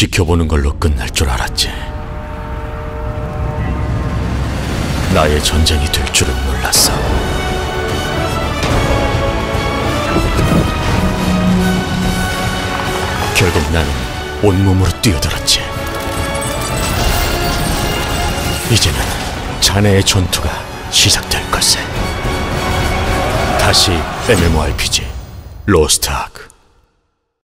지켜보는 걸로 끝날 줄 알았지. 나의 전쟁이 될 줄은 몰랐어. 결국 나는 온몸으로 뛰어들었지. 이제는 자네의 전투가 시작될 것에. 다시 MMORPG 로스트 아크.